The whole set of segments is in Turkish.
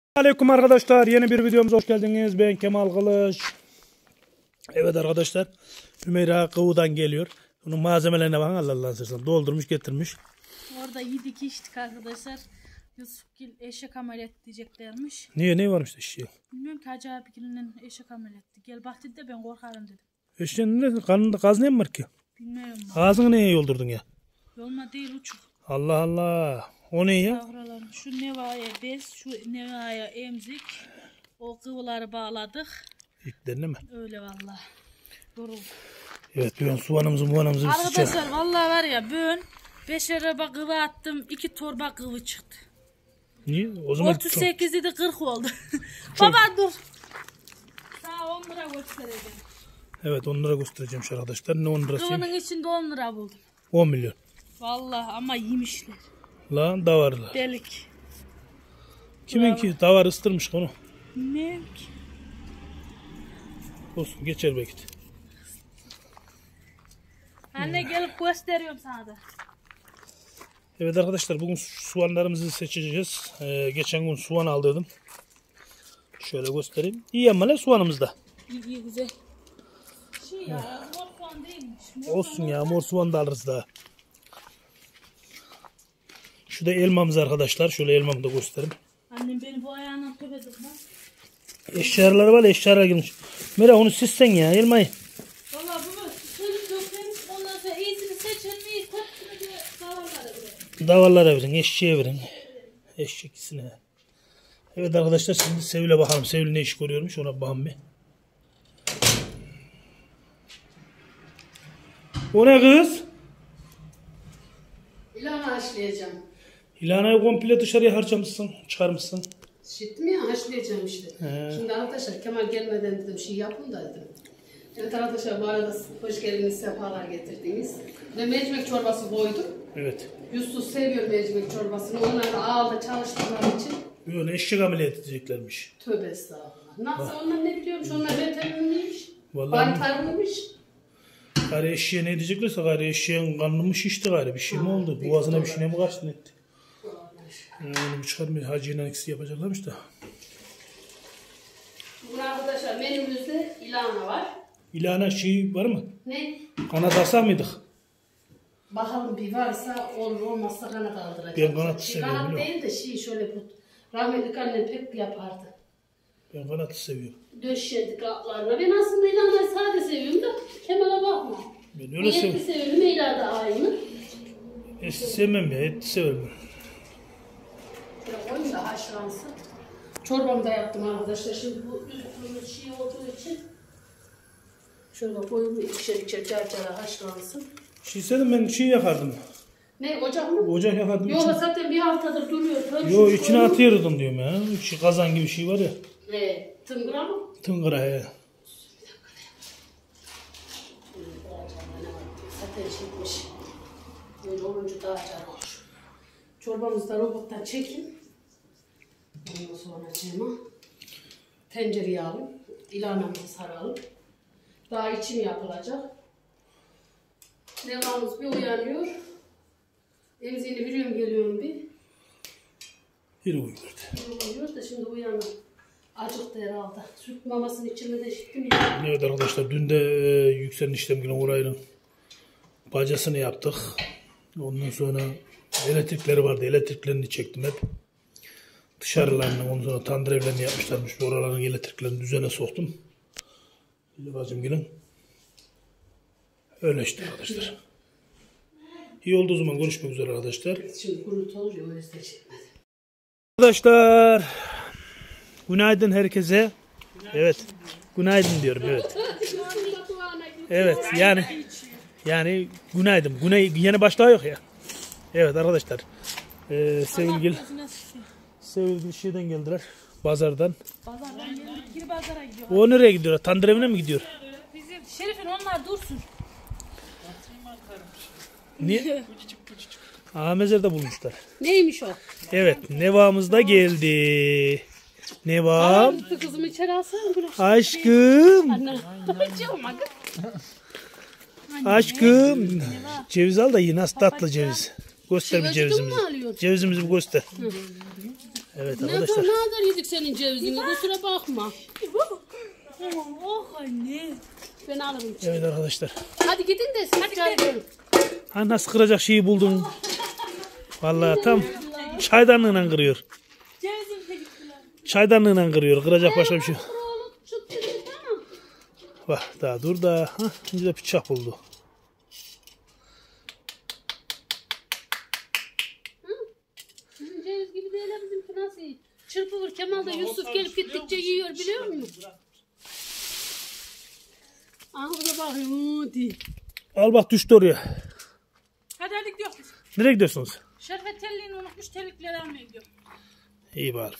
Aleyküm arkadaşlar, yeni bir videomuza hoş geldiniz. Ben Kemal Kılıç. Evet arkadaşlar, Hümeyra Kıvı'dan geliyor. Bunun malzemelerine bakın, Allah sırsan doldurmuş getirmiş. Orada yedik içtik arkadaşlar. Yusufgil eşek ameliyat diyeceklermiş. Niye, ne varmış eşeği? Bilmiyorum ki, Hacı abigilinin eşek ameliyattı. Gel bak dedi de ben korkarım dedim. Eşeğin ne, karnında gaz ne mi var ki? Bilmiyorum. Ağzını neye yoldurdun ya? Yolma değil uçuk. Allah Allah, o ne ya? Yavrularım şu nevaya bez, şu nevaya emzik. O kıvıları bağladık. İlklerine mi? Öyle vallahi. Yoruldum. Evet, ben soğanımızı bir sıçar. Arkadaşlar vallahi var ya, ben 5 araba kıvı attım, 2 torba kıvı çıktı. Niye? O zaman 38 idi 40 oldu. Baba dur. Sana 10 lira göstereceğim. Evet, 10 lira göstereceğim şu arkadaşlar. Ne 10 lirası? Kıvının içinde 10 lira buldum. 10 milyon. Vallahi ama yemişler. Lan davarlar. Delik. Kimin ki? Davar ıstırmış onu. Bilmiyorum ki. Olsun, geçer belki. Anne gelip gösteriyorum sana da. Evet arkadaşlar, bugün soğanlarımızı seçeceğiz. Geçen gün soğan aldıydım. Şöyle göstereyim. İyi ama ne soğanımız da. İyi güzel. Ya mor soğan değilmiş. Olsun ya, mor soğan da alırız daha. Şu da elmamız arkadaşlar. Şöyle elmamı da göstereyim. Annem beni bu ayağından töpedik lan. Eşyaları var, eşyalar girmiş. Mera onu sizsen ya elmayı. Valla bunu çocuk dökeriz, ondan sonra iyisini seçelim, iyi kötüsünü de davarlara verelim. Davarlara verin, eşeğe verin. Eşek ikisine. Evet arkadaşlar, şimdi Sevil'e bakalım. Sevil ne iş görüyormuş, ona bakalım bir. O ne kız? İlana haşlayacağım. İlanayı komple dışarıya harcamışsın, çıkarmışsın. Şitti mi ya? Haşlayacağım işte. Şimdi arkadaşlar Kemal gelmeden dedim şey yapın da dedim. Evet arkadaşlar, bu arada hoş geldiniz, sefalar getirdiniz. Ve mercimek çorbası koydum. Evet. Yusuf seviyor mercimek çorbasını. Onlar da ağılda çalıştıkları için. Böyle eşek ameliyat edeceklermiş. Tövbe estağfurullah. Nasıl onlar ne biliyormuş? Onlar veterineriymiş. Vallahi Baytarlıymış. gari eşeğe ne diyeceklerse, gari eşeğin karnı mı şişti, gari bir şey mi oldu? Boğazına bir şey mi kaçtı, ne etti? Onu bir çıkarmıyor. Hacıyla ikisi yapacaklarmış da. Bugün arkadaşlar menümüzde ilana var. İlana şey var mı? Ne? Kanat alsa mıydık? Bakalım bir varsa olur, olmazsa kanat aldıracağım. Ben kanat seviyorum, Kanat biliyor değil de şöyle bu. Rahmetli annem pek yapardı. Ben kanatı seviyorum. Döşedik atlarla. Ben aslında İlhan'ı sade seviyorum da Kemal'a bakma. Ben öyle Niyetli seviyorum. seviyorum. Leyla da aynı. Et sevmem ya, et severim. Şöyle koyayım da haşlansın. Çorbamı da yaptım arkadaşlar. Şimdi bu üstümüz şey olduğu için şöyle koyayım, ikişer carcara haşlansın. Şey istedim, ben şey yakardım. Ne, ocak mı? Ocak yakardım. Yok zaten bir haftadır duruyor. Yo, içine atıyordum diyorum ya. Şu kazan gibi şey var ya. Tıngıra mı? Tıngıra he. Zaten çekmiş. Böyle olunca daha car olur. Çorbamızı da robottan çekin. Ondan sonra cema. Tencereye alın. İlanamızı saralım. Daha içim yapılacak. Devamımız bir uyanıyor. Emziğini veriyorum, geliyorum bir. Bir uyuyordu. Uyanıyor da şimdi uyanır. Acıktı herhalde. Süt mamasını içine de şittim ya. Evet arkadaşlar, dün de Yükselen İşlem Günü Oray'ın bacasını yaptık. Ondan sonra elektrikleri vardı. Elektriklerini çektim hep. Dışarılarını, ondan sonra tandır evlerini yapmışlarmış. Oraların elektriklerini düzene soktum. Bir bacım gelin. Öyle işte arkadaşlar. İyi oldu o zaman, görüşmek üzere arkadaşlar. Şimdi gurultu olur ya, o yüzden çekmedim. Arkadaşlar, günaydın herkese. Evet, günaydın diyorum, evet. Evet, yani günaydın. Yeni başlığı yok ya. Evet arkadaşlar, Sevgili şeyden geldiler, pazardan. Pazardan geldik, geri pazara gidiyor. O nereye gidiyor? Tandır evine mi gidiyor? Bizim Şerif'in onlar dursun. Niye? Mezarda bulmuşlar. Neymiş o? Evet, Neva'mız da geldi. Nevam. Kızımı içeri alsana. Aşkım. Anne. Aşkım. Ceviz al da yiyin. Nasıl tatlı ceviz. Göster bir Şey, acıktın cevizimizi. mı alıyorsun? Cevizimizi bir göster. Evet Ne arkadaşlar. kadar yedik senin cevizini, kusura bakma. Oh anne. Ben alırım. Evet arkadaşlar. Hadi gidin de siz çay koyun. Ha nasıl kıracak şeyi buldun? Vallahi tam çaydanlığıyla kırıyor. Cevizim de gittiler. Çaydanlığıyla kırıyor. Kıracak başka bir şey. yok. Oğlum çıt çıt çıt, tamam. Bak daha dur da. Ha, şimdi de bıçak buldu. Sizin ceviz gibi değil ha, bizimki nasıl iyi? Çırpılır. Kemal da Yusuf gelip gittikçe yiyor biliyor musun? Aha bu da bakıyor. Diye. Al bak düştü oraya. Hadi gidiyoruz. Nereye gidiyorsunuz? Şerbet telliğini unutmuş, terlikleri almaya gidiyorum. İyi bari.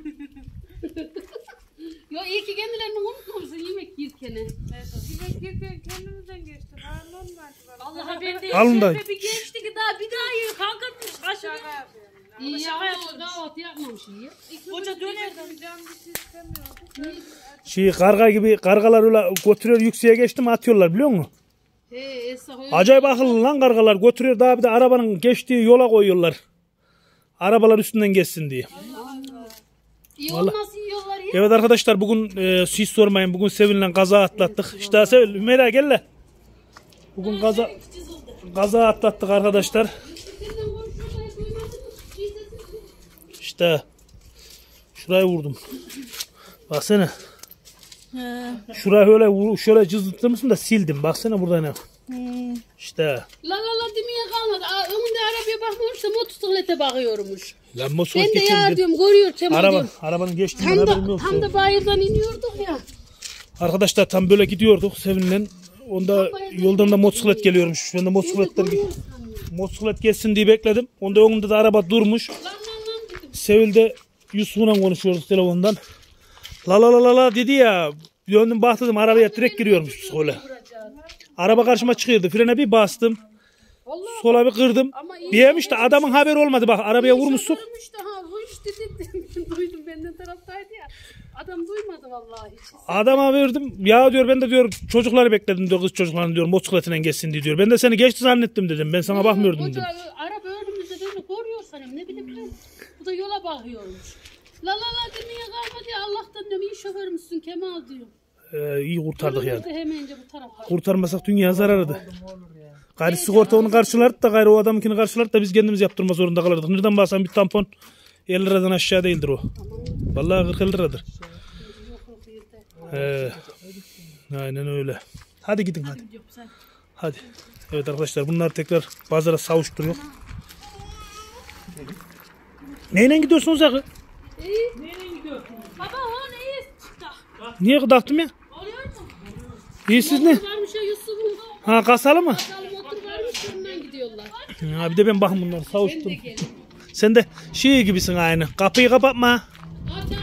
Yo iyi ki kendilerini unutmamışsın yemek yerken. Yemek yerken kendimizden geçtik. Vallahi ben de Alın da. bir geçti ki daha yiyor. Kalkatmış. Aşağı İyi yapmış, kahvaltı yapmamış iyi. Hoca döner. Şey karga gibi kargalar öyle götürüyor yükseğe geçti mi atıyorlar biliyor musun? He Esra öyle. Acayip akıllı lan kargalar götürüyor daha bir de arabanın geçtiği yola koyuyorlar. Arabalar üstünden geçsin diye. İyi Vallahi. olmaz yiyorlar ya. Evet arkadaşlar bugün hiç sormayın bugün Sevil'le kaza atlattık. İşte Sevil Hümeyra gel lan. Bugün kaza atlattık arkadaşlar. İşte şurayı vurdum. Baksana. Şurayı öyle şöyle cızıttırmışım da sildim. Baksana burada ne. İşte. La demeye kalmadı. Önünde arabaya bakmamış da motosiklete bakıyormuş. Lan Ben motosiklet de geçiyor ya bir de. diyorum görüyor Kemal diyorum. Arabanın geçtiğinden haberim yok. Tam da bayırdan iniyorduk ya. Arkadaşlar tam böyle gidiyorduk Sevin'le. Onda yoldan da motosiklet geliyormuş. Ben de motosiklet geçsin diye bekledim. Onda önünde de araba durmuş. Lan dedim. Sevil de Yusuf'la konuşuyoruz telefondan. La dedi ya. Döndüm baktım arabaya direkt giriyormuş öyle. Araba karşıma çıkıyordu. Frene bir bastım. Sola bir kırdım. Diyemiş de adamın haberi olmadı bak arabaya vurmuşsun. Görmüş daha hoş dedim. Duydum benden taraftaydı ya. Adam duymadı vallahi hiç. Adama verdim. Ya diyor ben de diyor çocukları bekledim diyor kız çocuklarını diyor motosikletine geçsin diyor. Ben de seni geçti zannettim dedim. Ben sana bakmıyordum dedim. Araba önümüzde beni koruyor sanırım. Ne bileyim ben. Bu da yola bakıyormuş. La demeye kalmadı ya. Allah'tan diyorum iyi şoför müsün Kemal diyor. İyi kurtardık yani. Hemence bu tarafa. Kurtarmasak dünya zararıdı. Gayrı sigorta onu karşılardı da gayrı o adamınkini karşılardı da biz kendimiz yaptırma zorunda kalırdık. Nereden baksan bir tampon 50 liradan aşağı değildir o. Vallahi 40 liradır. Aynen öyle. Hadi gidin hadi. Hadi. Evet arkadaşlar bunlar tekrar pazara savuşturuyor. Neyle gidiyorsunuz akı? Baba o neyi? Niye gıdaktım ya? Oluyor mu? İyi siz ne? Varmış ya Yusuf'un. Ha kasalı mı? Motor varmış ondan gidiyorlar. Ha, bir de ben bakın bunları savuştum. Sen de şey gibisin aynı. Kapıyı kapatma. Aç.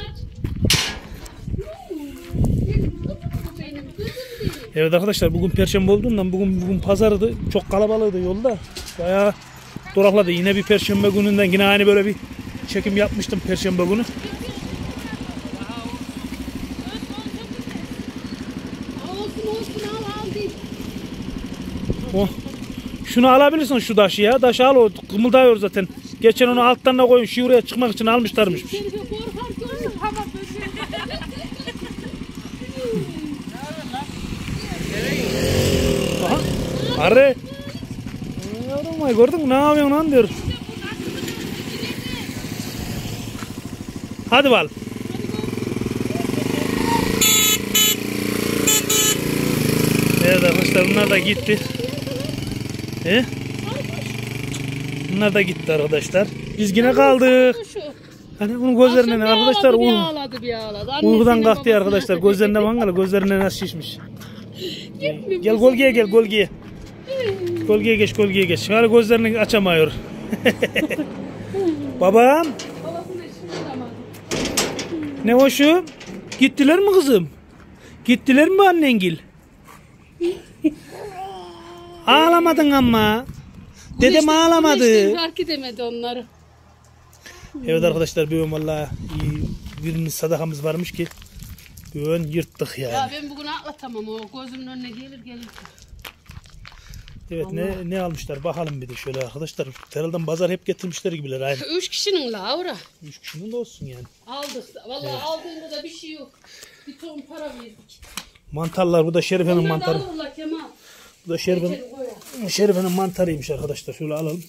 Evet arkadaşlar bugün perşembe olduğundan bugün pazarıydı. Çok kalabalıydı yolda. Bayağı durakladı. Yine bir perşembe gününden yine aynı böyle bir çekim yapmıştım perşembe günü. Olsun al değil. Oh. Şunu alabilirsin şu taşı ya. Taşı al o kımıldıyor zaten. Geçen onu alttan da koyun. Şuraya çıkmak için almışlarmış. Aha. Arı. Yavrum ay gördün mü? Ne yapıyorsun lan diyor. Hadi bal. Evet arkadaşlar bunlar da gitti. Bunlar da gitti arkadaşlar. Biz yine kaldık. Hani bunun gözlerine arkadaşlar uykudan kalktı arkadaşlar. Gözlerine mangala gözlerine nasıl şişmiş. Gel gölgeye gel gölgeye. Gölgeye geç. Şöyle gözlerini açamıyor. Babam. Ne hoşum? Gittiler mi kızım? Gittiler mi annengil? Ağlamadın ama. Dedem ağlamadı. Fark edemedi onları. Evet arkadaşlar bugün vallahi iyi bir sadakamız varmış ki bugün yırttık yani. Ya ben bugün atlatamam o gözümün önüne gelir. Evet ne almışlar bakalım bir de şöyle arkadaşlar. Herhalde pazar hep getirmişler gibiler aynı. 3 kişinin Laura. 3 kişinin de olsun yani. Aldık. Vallahi aldığında da bir şey yok. Bir ton para verdik. Mantarlar bu da Şerife'nin Onlar da mantarı. alırlar Kemal. Bu da Şerife'nin mantarıymış arkadaşlar. Şöyle alalım.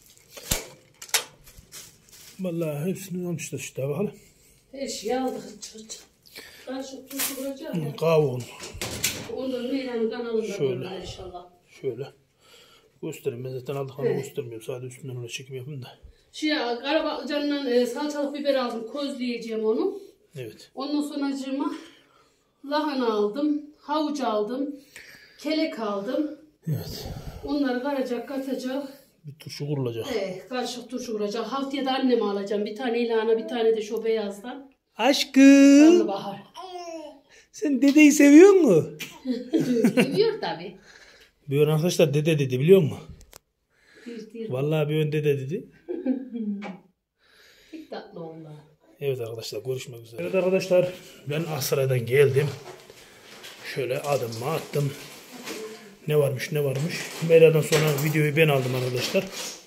Vallahi hepsini almışlar işte bakalım. Her şeyi aldık. Ben şu turşu kuracağım ya. Kavun. Ondan Meyra'nın kanalında Şöyle. bulurlar inşallah. Şöyle. Göstereyim. Ben zaten aldık ama göstermiyorum. Sadece üstünden öyle çekim yapayım da. Karabalıcan'dan salçalık biber aldım. Közleyeceğim onu. Evet. Ondan sonra lahana aldım. Havuç aldım. Kelek aldım. Evet. Onları karacak, katacak. Bir turşu kurulacak. Karışık turşu kuracak. Haftaya da anneme alacağım. Bir tane ilana, bir tane de şu beyazdan. Aşkım. Bahar. Sen dedeyi seviyor musun? Seviyor tabii. Bir ön arkadaşlar dede dedi biliyor musun? Bir Vallahi bir ön dede dedi. Çok tatlı onlar. Evet arkadaşlar görüşmek üzere. Evet arkadaşlar ben Aksaray'dan geldim. Şöyle adımımı attım. Ne varmış. Meyra'dan sonra videoyu ben aldım arkadaşlar.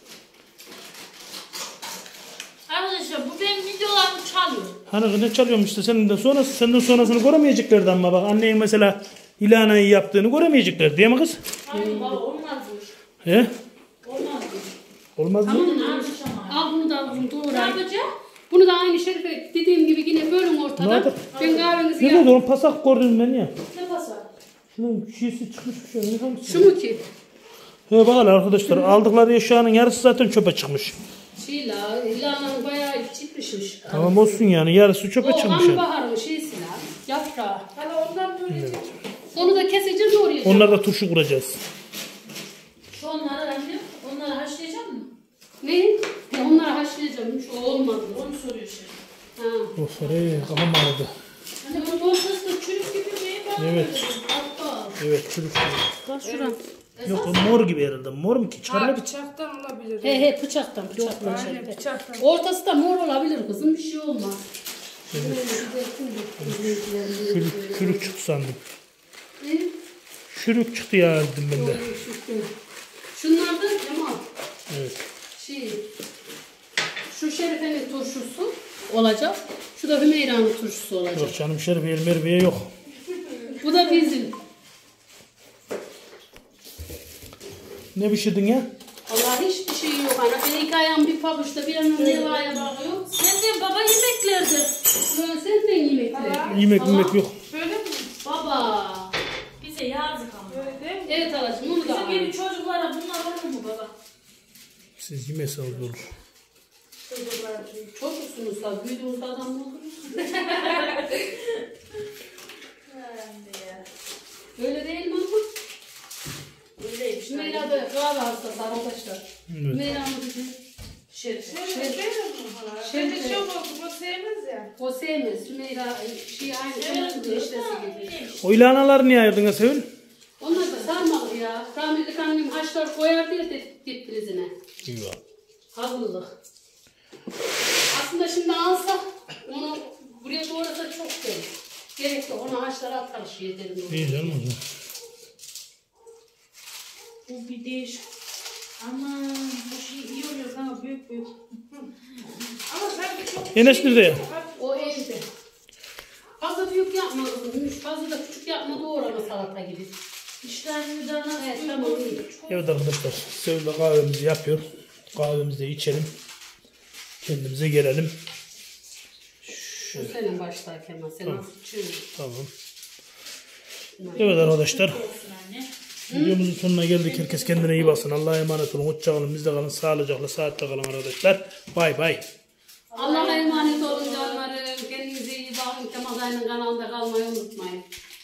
Arkadaşlar bu benim videolarımı çalıyor. Hani ne çalıyormuş işte senden sonrasını göremeyeceklerdi ama bak annenin mesela İlana'yı yaptığını göremeyecekler değil mi kız? Hayır baba olmazmış. He? Olmazmış. Olmaz mı? Ne yapmış ama? Al bunu da al bunu Ne doğru. yapacağım? Bunu da aynı Şerife dediğim gibi yine bölün Ne ortadan. oldu? Ben kahvenizi Ne yap. oldu oğlum pasak gördüm ben ya. Ne basar? Şunun şişesi çıkmış bir şey. Ne hangisi? Şu mu ki? He bakalım arkadaşlar aldıkları eşyanın yarısı zaten çöpe çıkmış. İlanın bayağı çıkmışmış. Tamam olsun yani yarısı çöpe O çıkmış. hangi baharın şeysi lan? Yaprağı. Hala ondan böyle Onu da keseceğiz doğrayacağız. Onlar da turşu kuracağız. Şu onları anne, onları haşlayacak mı? Ne? Onları haşlayacağım. Şu olmadı. Onu soruyor şimdi. Ha. Of oraya kafam ağrıdı. Hani bu dorsası da çürük gibi mi? Ben Evet. Hatta. Evet çürük. Bak şuran. Yok o mor gibi herhalde. Mor mu ki? Çıkarma bir. Bıçaktan olabilir. He bıçaktan Aynen bıçaktan. Ortası da mor olabilir kızım. Bir şey olmaz. Çürük çıktı sandım. Ne? Çürük çıktı ya dedim ben de. Şunlar da Kemal. Evet. Şu Şerife'nin turşusu olacak. Şu da Hümeyra'nın turşusu olacak. Yok canım Şerife Merve'ye yok. Bu da bizim. Ne pişirdin ya? Allah hiçbir şey yok. Ana ben iki ayağım bir pabuçta bir yanım nevaya bakıyor. Senden baba yemeklerde. Sen de yemekler. Yemek yok. Böyle mi? Baba. Bize yazık ama. Böyle değil mi? Evet halacığım onu da Bizim gibi al. çocuklara bunlar olur mu baba? Siz yemeseniz olur. Çocuksunuz da büyüdüğünüzde adam mı olursunuz? Öyle değil mi ama? Öyleymiş. Hümeyra da kahve hastası arkadaşlar. Evet. Hümeyra mı dedi? Şerif. Şöyle değil mi hala? Şöyle çok oldu. Bu sevmez ya. O sevmez. Hümeyra aynı onun işlesi gibi. O ilanaları niye ayırdın ya Sevil? Onlar da sarmalı ya. Rahmetli annem haşlar koyar diye de prizine. Yok. Hazırlık. Aslında şimdi alsak onu buraya doğrasa çok değil. Gerekli onu haşlara atar şey edelim. İyi canım o zaman. Bu bir değişik. Aman bu şey iyi oluyor ama büyük büyük. Ama sanki çok Enes nerede ya? O evde. Fazla büyük yapma kızım. Fazla da küçük yapma doğrama salata gibi. İşlerini de nasıl Evet uygun. tamam iyi. Evet arkadaşlar Sevil de kahvemizi yapıyor. Kahvemizi de içelim. Kendimize gelelim. Şu senin başta Kemal. Sen nasıl çığır. Tamam. Evet arkadaşlar. Olsun anne. Videomuzun sonuna geldik. Herkes kendine iyi baksın. Allah'a emanet olun. Hoşça kalın. Bizde kalın. Sağlıcakla, saatte kalın arkadaşlar. Bay bay. Allah'a emanet olun canlarım. Kendinize iyi bakın. Kemal Dayı'nın kanalında kalmayı unutmayın.